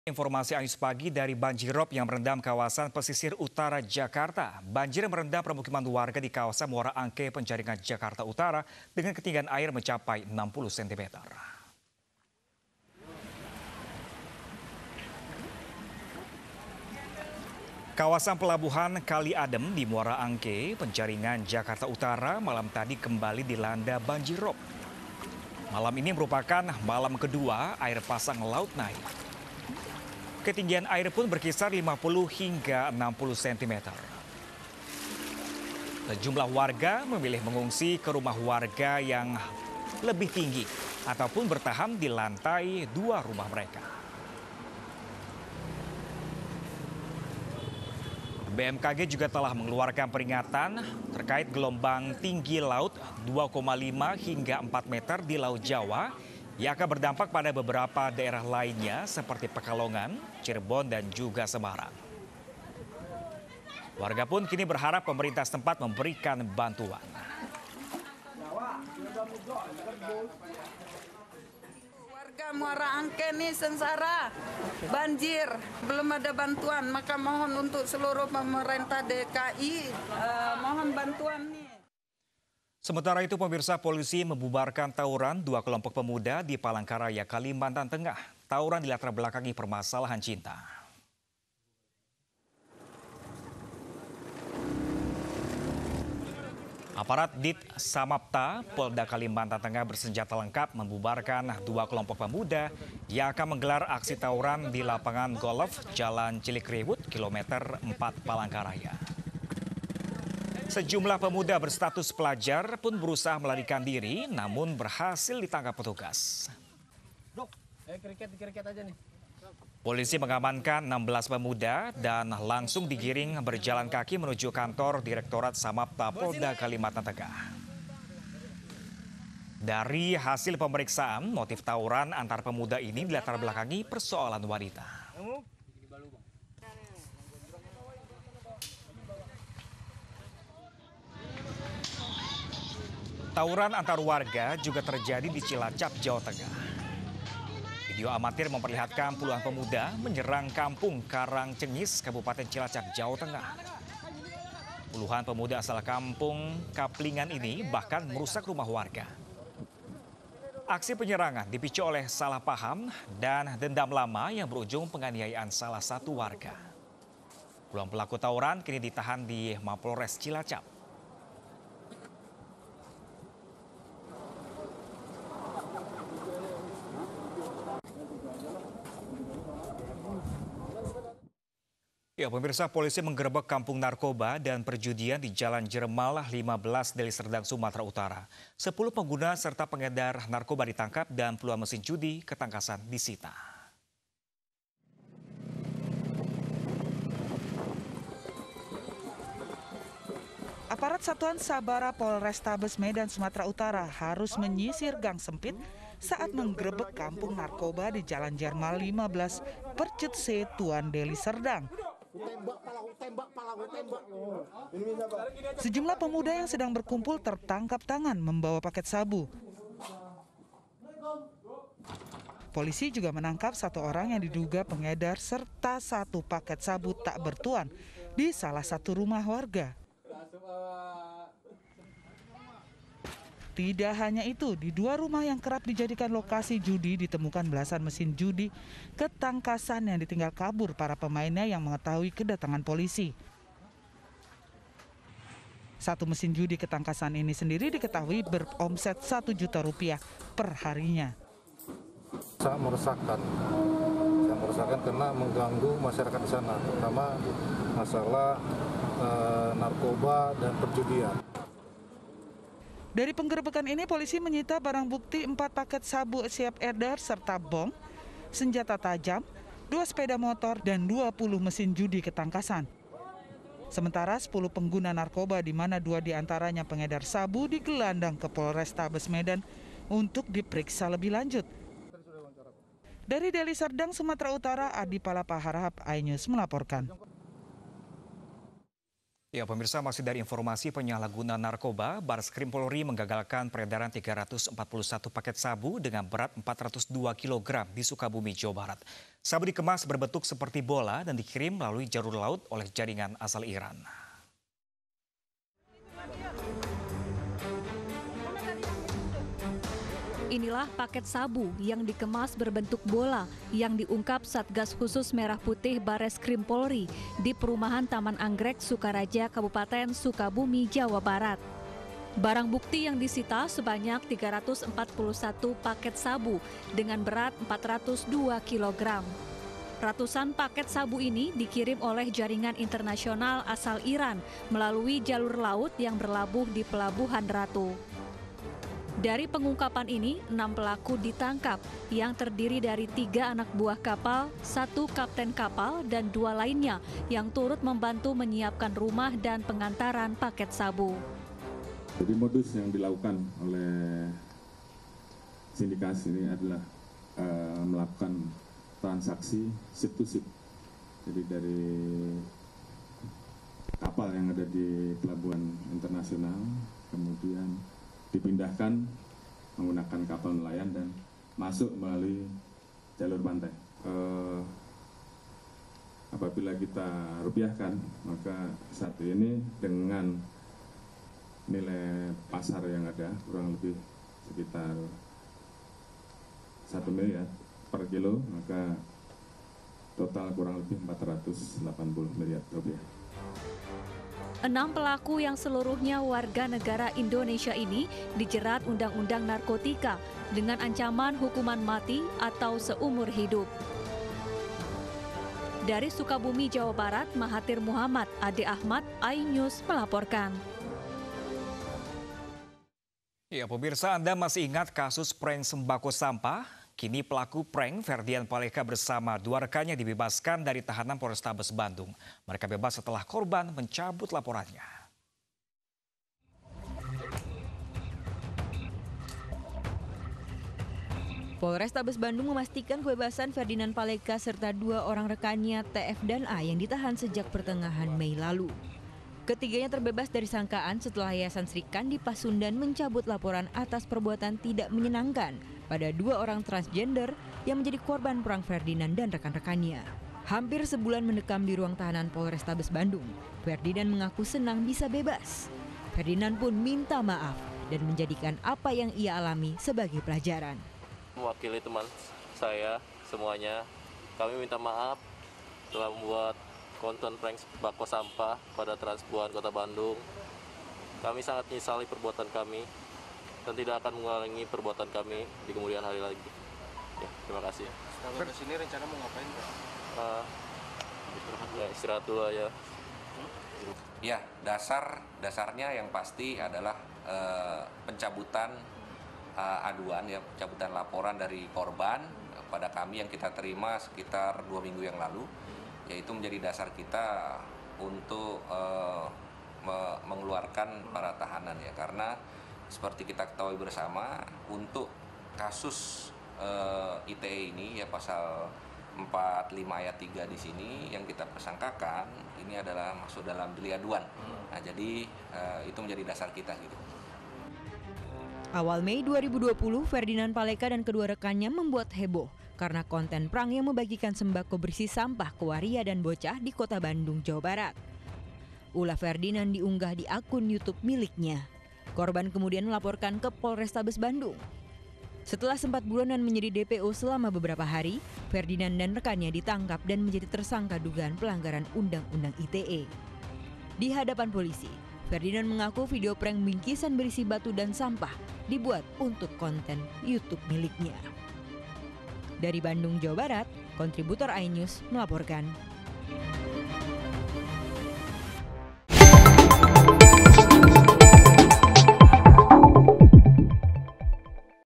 Informasi Anies pagi dari banjirop yang merendam kawasan pesisir utara Jakarta. Banjir merendam permukiman warga di kawasan Muara Angke, Penjaringan, Jakarta Utara dengan ketinggian air mencapai 60 cm. Kawasan pelabuhan Kali Adem di Muara Angke, Penjaringan, Jakarta Utara malam tadi kembali dilanda banjirop. Malam ini merupakan malam kedua air pasang laut naik. Ketinggian air pun berkisar 50 hingga 60 cm. Sejumlah warga memilih mengungsi ke rumah warga yang lebih tinggi ataupun bertahan di lantai 2 rumah mereka. BMKG juga telah mengeluarkan peringatan terkait gelombang tinggi laut 2,5 hingga 4 meter di Laut Jawa yang akan berdampak pada beberapa daerah lainnya seperti Pekalongan, Cirebon, dan juga Semarang. Warga pun kini berharap pemerintah setempat memberikan bantuan. Warga Muara Angke nih sengsara, banjir, belum ada bantuan, maka mohon untuk seluruh pemerintah DKI mohon bantuan nih. Sementara itu, pemirsa, polisi membubarkan tawuran 2 kelompok pemuda di Palangkaraya, Kalimantan Tengah. Tawuran dilatar belakangi permasalahan cinta. Aparat Dit Samapta Polda Kalimantan Tengah bersenjata lengkap membubarkan 2 kelompok pemuda yang akan menggelar aksi tawuran di lapangan golf Jalan Cilikriwut, kilometer 4 Palangkaraya. Sejumlah pemuda berstatus pelajar pun berusaha melarikan diri, namun berhasil ditangkap petugas. Polisi mengamankan 16 pemuda dan langsung digiring berjalan kaki menuju kantor Direktorat Samapta Polda Kalimantan Tengah. Dari hasil pemeriksaan, motif tawuran antar pemuda ini dilatar belakangi persoalan wanita. Tawuran antar warga juga terjadi di Cilacap, Jawa Tengah. Video amatir memperlihatkan puluhan pemuda menyerang kampung Karangcengis, Kabupaten Cilacap, Jawa Tengah. Puluhan pemuda asal kampung Kaplingan ini bahkan merusak rumah warga. Aksi penyerangan dipicu oleh salah paham dan dendam lama yang berujung penganiayaan salah satu warga. Puluhan pelaku tawuran kini ditahan di Mapolres Cilacap. Ya, pemirsa, polisi menggerebek kampung narkoba dan perjudian di Jalan Jeremal 15 Deli Serdang, Sumatera Utara. 10 pengguna serta pengedar narkoba ditangkap dan puluhan mesin judi ketangkasan disita. Aparat Satuan Sabara Polrestabes Medan, Sumatera Utara harus menyisir gang sempit saat menggerebek kampung narkoba di Jalan Jeremal 15 Percut C, Tuan Deli Serdang. Sejumlah pemuda yang sedang berkumpul tertangkap tangan membawa paket sabu. Polisi juga menangkap 1 orang yang diduga pengedar serta 1 paket sabu tak bertuan di salah satu rumah warga. Tidak hanya itu, di 2 rumah yang kerap dijadikan lokasi judi ditemukan belasan mesin judi ketangkasan yang ditinggal kabur para pemainnya yang mengetahui kedatangan polisi. 1 mesin judi ketangkasan ini sendiri diketahui beromset Rp1 juta per harinya. Sangat merusakkan karena mengganggu masyarakat di sana, terutama masalah narkoba dan perjudian. Dari penggerebekan ini, polisi menyita barang bukti 4 paket sabu siap edar serta bom, senjata tajam, 2 sepeda motor, dan 20 mesin judi ketangkasan. Sementara 10 pengguna narkoba di mana 2 diantaranya pengedar sabu digelandang ke Polrestabes Medan untuk diperiksa lebih lanjut. Dari Deli Serdang, Sumatera Utara, Adi Palapaharap, iNews melaporkan. Ya, pemirsa, masih dari informasi penyalahgunaan narkoba, Bareskrim Polri menggagalkan peredaran 341 paket sabu dengan berat 402 kg di Sukabumi, Jawa Barat. Sabu dikemas berbentuk seperti bola dan dikirim melalui jalur laut oleh jaringan asal Iran. Inilah paket sabu yang dikemas berbentuk bola yang diungkap Satgas Khusus Merah Putih Bareskrim Polri di Perumahan Taman Anggrek, Sukaraja, Kabupaten Sukabumi, Jawa Barat. Barang bukti yang disita sebanyak 341 paket sabu dengan berat 402 kg. Ratusan paket sabu ini dikirim oleh jaringan internasional asal Iran melalui jalur laut yang berlabuh di Pelabuhan Ratu. Dari pengungkapan ini, 6 pelaku ditangkap yang terdiri dari 3 anak buah kapal, 1 kapten kapal, dan 2 lainnya yang turut membantu menyiapkan rumah dan pengantaran paket sabu. Jadi modus yang dilakukan oleh sindikasi ini adalah melakukan transaksi ship to ship. Jadi dari kapal yang ada di pelabuhan internasional, kemudian dipindahkan menggunakan kapal nelayan dan masuk melalui jalur pantai. Apabila kita rupiahkan, maka saat ini dengan nilai pasar yang ada kurang lebih sekitar 1 miliar per kilo, maka total kurang lebih 480 miliar rupiah. 6 pelaku yang seluruhnya warga negara Indonesia ini dijerat Undang-Undang Narkotika dengan ancaman hukuman mati atau seumur hidup. Dari Sukabumi, Jawa Barat, Mahathir Muhammad, Ade Ahmad, iNews melaporkan. Ya, pemirsa, Anda masih ingat kasus prank sembako sampah? Kini pelaku prank Ferdian Paleka bersama 2 rekannya dibebaskan dari tahanan Polrestabes Bandung. Mereka bebas setelah korban mencabut laporannya. Polrestabes Bandung memastikan kebebasan Ferdian Paleka serta 2 orang rekannya TF dan A yang ditahan sejak pertengahan Mei lalu. Ketiganya terbebas dari sangkaan setelah Yayasan Srikandi Pasundan mencabut laporan atas perbuatan tidak menyenangkan pada 2 orang transgender yang menjadi korban perang Ferdinand dan rekan-rekannya. Hampir sebulan mendekam di ruang tahanan Polrestabes Bandung, Ferdinand mengaku senang bisa bebas. Ferdinand pun minta maaf dan menjadikan apa yang ia alami sebagai pelajaran. Mewakili teman saya semuanya, kami minta maaf telah membuat konten prank bako sampah pada Transbuan Kota Bandung. Kami sangat menyesali perbuatan kami dan tidak akan mengulangi perbuatan kami di kemudian hari lagi. Ya, terima kasih. Setelah ke sini rencana mau ngapain, Pak? Ya, istirahat dulu aja. Ya, dasarnya yang pasti adalah pencabutan aduan, ya, pencabutan laporan dari korban pada kami yang kita terima sekitar 2 minggu yang lalu. Yaitu menjadi dasar kita untuk mengeluarkan para tahanan, ya, karena seperti kita ketahui bersama untuk kasus ITE ini, ya, pasal 45 ayat 3 di sini yang kita persangkakan ini adalah masuk dalam delik aduan. Nah, jadi itu menjadi dasar kita gitu. Awal Mei 2020, Ferdian Paleka dan kedua rekannya membuat heboh karena konten prank yang membagikan sembako berisi sampah ke waria dan bocah di Kota Bandung, Jawa Barat. Ulah Ferdinand diunggah di akun YouTube miliknya. Korban kemudian melaporkan ke Polrestabes Bandung. Setelah sempat buronan menjadi DPO selama beberapa hari, Ferdinand dan rekannya ditangkap dan menjadi tersangka dugaan pelanggaran Undang-Undang ITE. Di hadapan polisi, Ferdinand mengaku video prank bingkisan berisi batu dan sampah dibuat untuk konten YouTube miliknya. Dari Bandung, Jawa Barat, kontributor iNews melaporkan.